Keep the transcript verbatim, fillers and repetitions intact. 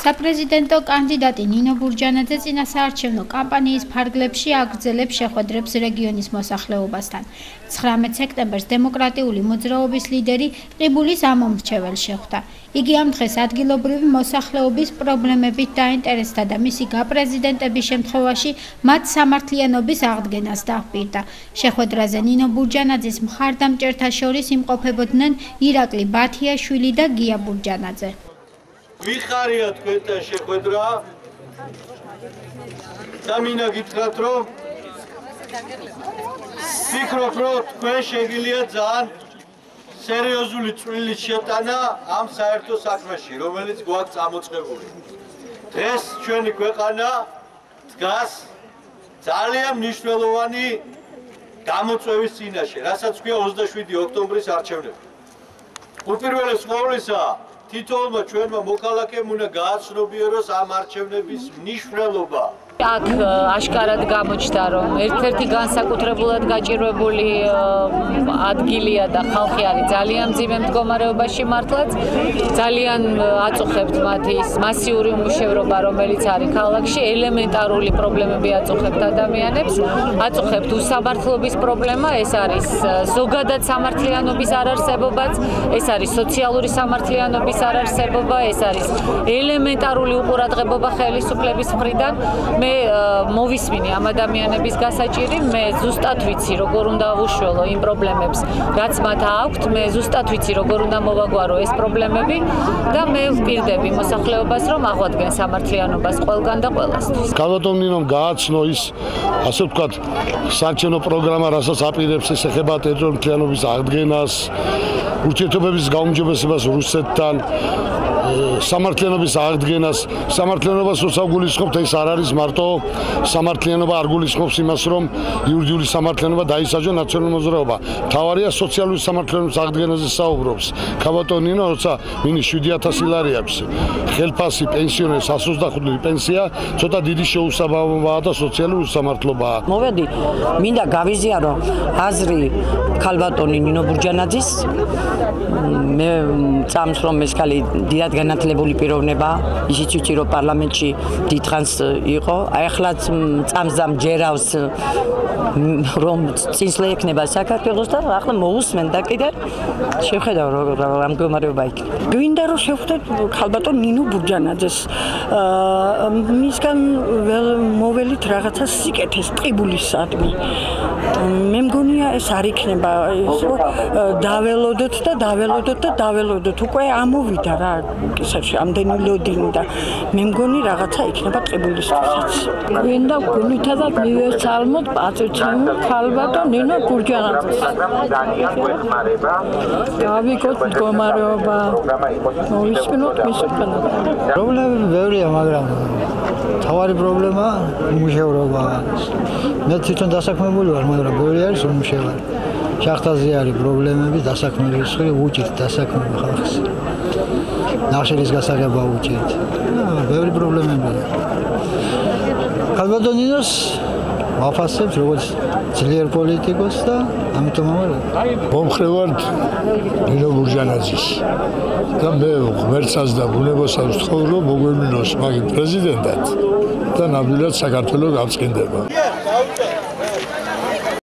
საპრეზიდენტო კანდიდატი ნინო ბურჯანაძე წინასაარჩევნო კამპანიის ფარგლებში აგრძელებს შეხვედრებს რეგიონის მოსახლეობასთან. ცხრამეტ სექტემბერს დემოკრატიული მოძრაობის ლიდერი ყიბულის ამომრჩეველ შეხვდა. იგი ამ დღეს ადგილობრივი მოსახლეობის პრობლემებით დაინტერესდა და მისი გაპრეზიდენტების შემთხვევაში მათ სამართლიანობის აღდგენას დაჰპირდა. შეხვედრაზე ნინო ბურჯანაძის მხარდამჭერთა შორის იმყოფებოდნენ ირაკლი ბათიაშვილი და გია ბურჯანაძე. ვიხარია თქვენთან შეხვედრა და მინდა გითხრათ, რომ ვფიქრობ, რომ თქვენ შეგიძლიათ ძალიან სერიოზული წვლილი შეტანა ამ საერთო საქმეში, რომელიც გვაქვს წამოწყებული. დღეს ჩვენი ქვეყანა დგას ძალიან მნიშვნელოვანი გამოწვევის წინაშე, რასაც ქვია ოცდაშვიდი ოქტომბრის არჩევნები. უპირველეს ყოვლისა, თითოეულმა ჩვენმა მოქალაქემ უნდა გააცნობიეროს ამ არჩევნების მნიშვნელობა. აქ აშკარად გამოჩნდა, რომ ერთ-ერთი განსაკუთრებულად გაჭირვებული ადგილია და ხალხი არის ძალიან მძიმე მდგომარეობაში მართლაც. ძალიან აწუხებთ მათ ის მასიური უმუშევრობა, რომელიც არის ქალაქში, ელემენტარული პრობლემები აწუხებთ ადამიანებს, აწუხებთ უსამართლობის პრობლემა, ეს არის ზოგადად სამართლიანობის არარსებობაც, ეს არის სოციალური სამართლიანობის არარსებობა, ეს არის ელემენტარული უყურადღებობა ხელისუფლების მხრიდან. მე მოვისმინე ამ ადამიანების გასაჭირი, მე ზუსტად ვიცი, როგორ უნდა ვუშველო იმ პრობლემებს, რაც მათ აქვთ, მე ზუსტად ვიცი, როგორ უნდა მოვაგვარო ეს პრობლემები და მე ვპირდები მოსახლეობას, რომ აღვადგენ სამართლიანობას ყველგან და ყველასთვის. Გავატონინომ გააცნო ის, ასე ვთქვათ, საარჩევნო პროგრამა, რასაც აპირებს, ეს ეხება ტერიტორიულობის აღდგენას, ურთიერთობების გაუმჯობესებას რუსეთთან, სამართლიანობის აღდგენას. სამართლიანობას როცა გულისხმობთ, ეს არ არის მარტო სამართლიანობა, არ გულისხმობს იმას, რომ იურიდიული სამართლიანობა დაისაჯა ნაციონალური მოძრაობა. მთავარია სოციალური სამართლიანობის აღდგენაზე საუბრობს. ქაბატონინო, როცა მინი შვიდი ათასი ლარი აქვს, ხელფასი, პენსიონერის ასოცდახუთი პენსია, ცოტა დიდი შეუსაბამობაა და სოციალური უსამართლობაა. მოვედი, მინდა გავიზიარო აზრი ქალბატონი ნინო ბურჯანაძის. მე წამს რომ ეს ქალი დიდად განათლებული პიროვნება, ისიც ვიცი, რომ პარლამენტში დიდხანს იყო. აი ახლა წამს და მჯერავს, რომ წინსვლა ექნება საქართველოს და ახლა მოусმენ და კიდე შევხედავ რა მდგომარეობა იქნება. გვინდა რომ შევხვდეთ ქალბატონ ნინო ბურჯანაძეს. მისგან მოველით რაღაცა სიკეთეს ტყიბულისადმი. მე მგონია ეს არ იქნება, დაველოდოთ და დაველოდოთ და დაველოდოთ. უკვე ამოვიდა რა კისერში ამდენი ლოდინი და მე მგონი რაღაცა იქნება ტყიბულისთვისაც. გვინდა გულითადად მივეცალმოთ პატივცემი ქალბატონ ნინო ბურჯანაძეს. გავიგოთ მდგომარეობა, მოვისმინოთ მისი ყანა. პრობლემები ბევრია, მაგრამ თავარი პრობლემა უმუშევრობა. მე თვითონ დასაქმებული ვარ, მაგრამ ბევრი არის უმუშევარი. შახტაზე არის პრობლემები, დასაქმების ხრი უჭირთ დასაქმება ხალხს. ნახშირის გასაღება უჭირთ. ბევრი პრობლემებია. ქალბატონ ნინოს ვაფასებთ როგორც ძლიერ პოლიტიკოს და ამიტომ ამარა. მომხრევართ ნინო ბურჯანაძის და მე ღმერთსაც და ბუნებასაც ვთხოვ, რომ მოგვემინოს მაგ პრეზიდენტად და ნამდვილად საქართველოს გავწყინდება.